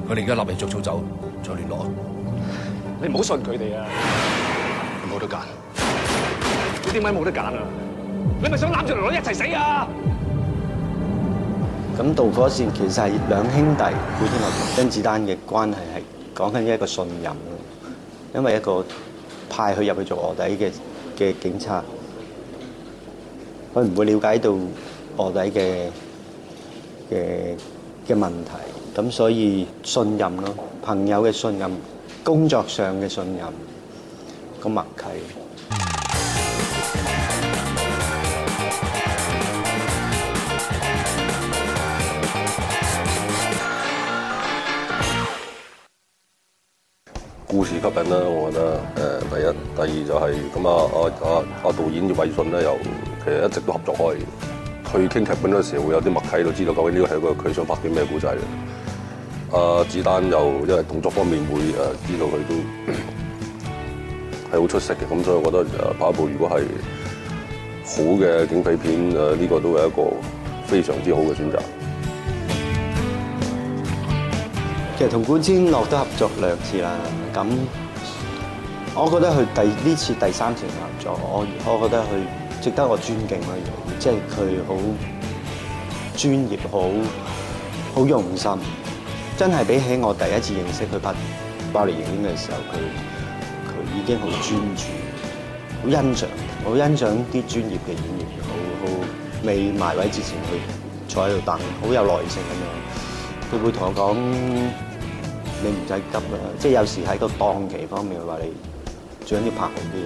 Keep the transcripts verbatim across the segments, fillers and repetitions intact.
佢哋而家立嚟着草走，再聯絡。 你唔好信佢哋啊！ 冇得揀。 你點解冇得揀啊？你咪想攬住條女一齊死啊！ 咁導火線其實係兩兄弟古天樂同甄子丹嘅關係係講緊一個信任，因為一個派佢入去做臥底嘅嘅警察，佢唔會了解到臥底嘅嘅嘅問題，咁所以信任咯，朋友嘅信任，工作上嘅信任，個默契。 故事吸引啦，我覺得誒第一，第二就係咁啊啊啊啊導演葉偉信咧，又其實一直都合作開。佢傾劇本嗰時會有啲默契，都知道究竟呢個係一個佢想拍啲咩故仔嘅。啊子丹又因為動作方面會誒知道佢都係好出色嘅，咁所以我覺得誒拍一部如果係好嘅警匪片誒，呢個都係一個非常之好嘅選擇。 其實同古天樂都合作兩次啦，咁我覺得佢第呢次第三次合作，我我覺得佢值得我尊敬咯，即係佢好專業，好好用心，真係比起我第一次認識佢拍《爆裂刑警》嘅時候，佢佢已經好專注，好欣賞，好欣賞啲專業嘅演員，好好未埋位之前去坐喺度等，好有耐性咁樣，佢會同我講。你唔使急啦，即係有時喺個檔期方面話你最緊要拍好啲。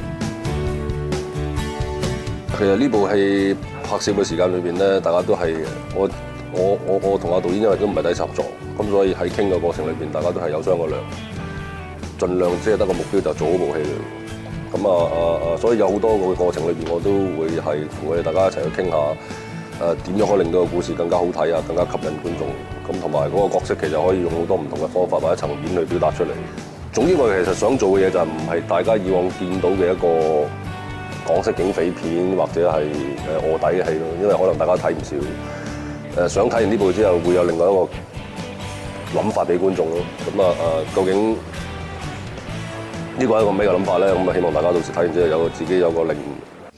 其實呢部戲拍攝嘅時間裏邊咧，大家都係我我我我同阿導演因為都唔係第一次合作，咁所以喺傾嘅過程裏邊，大家都係有商有量，盡量即係得個目標就做好部戲嚟。咁啊啊啊，所以有好多個過程裏邊，我都會係同佢哋大家一齊去傾下。誒點樣可以令到個故事更加好睇啊，更加吸引觀眾？咁同埋嗰個角色其實可以用好多唔同嘅方法或者層面去表達出嚟。總之我哋其實想做嘅嘢就係唔係大家以往見到嘅一個港式警匪片或者係誒臥底嘅戲咯，因為可能大家睇唔少。誒想睇完呢部之後會有另外一個諗法俾觀眾咯。咁啊誒，究竟呢個係一個咩嘅諗法咧？咁啊希望大家到時睇完之後有個自己有個領悟。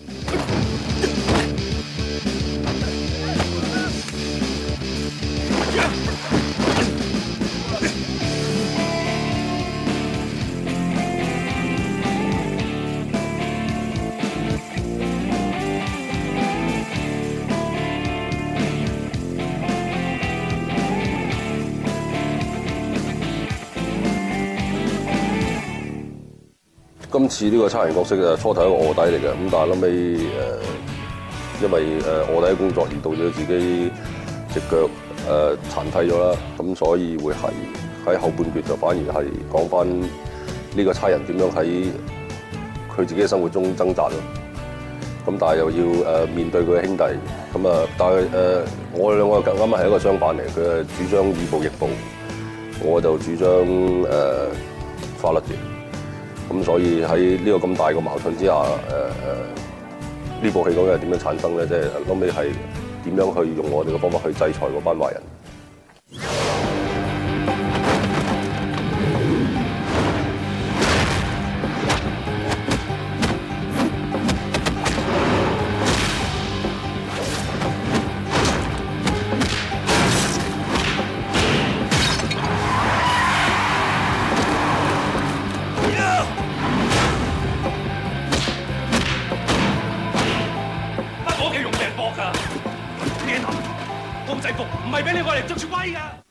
今次呢個差人角色誒初頭係一個臥底嚟嘅，咁但係後尾誒因為誒臥底工作而導致自己隻腳誒殘廢咗啦，咁所以會係喺後半段就反而係講翻呢個差人點樣喺佢自己嘅生活中掙扎咯。咁但係又要誒面對佢嘅兄弟，咁啊但係誒我哋兩個啱啱係一個相反嚟，佢係主張以暴易暴，我就主張誒、呃、法律嘅。咁所以喺呢個咁大嘅矛盾之下，誒誒呢部戲究竟係點樣產生咧？即係後尾係點樣去用我哋嘅方法去制裁嗰班壞人？ 公仔服唔係俾你過嚟捉住威㗎！